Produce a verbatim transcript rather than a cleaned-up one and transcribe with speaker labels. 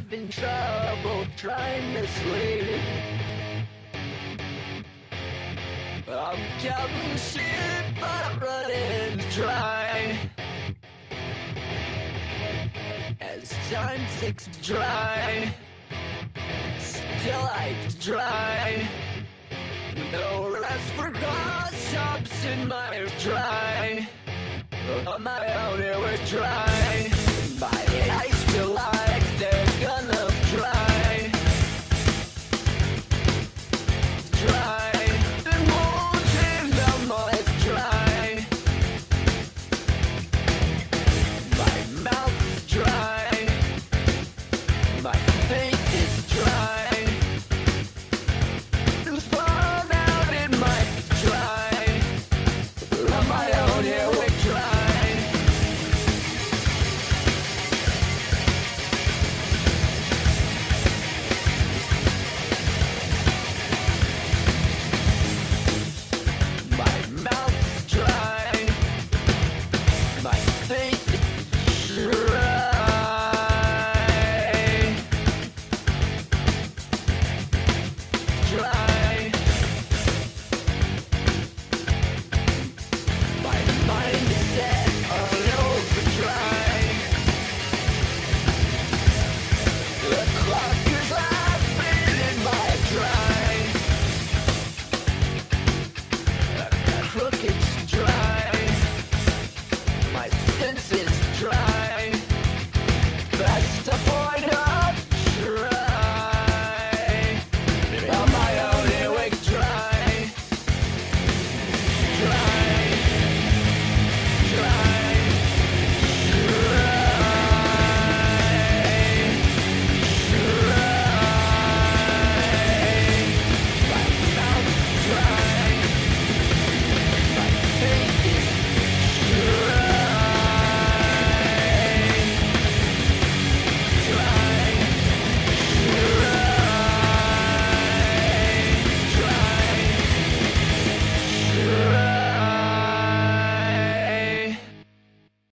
Speaker 1: having trouble trying to sleep. I'm counting shit, but I'm running dry. As time ticks dry, still life's dry. No rest for gossips in my dry. On my own it was dry.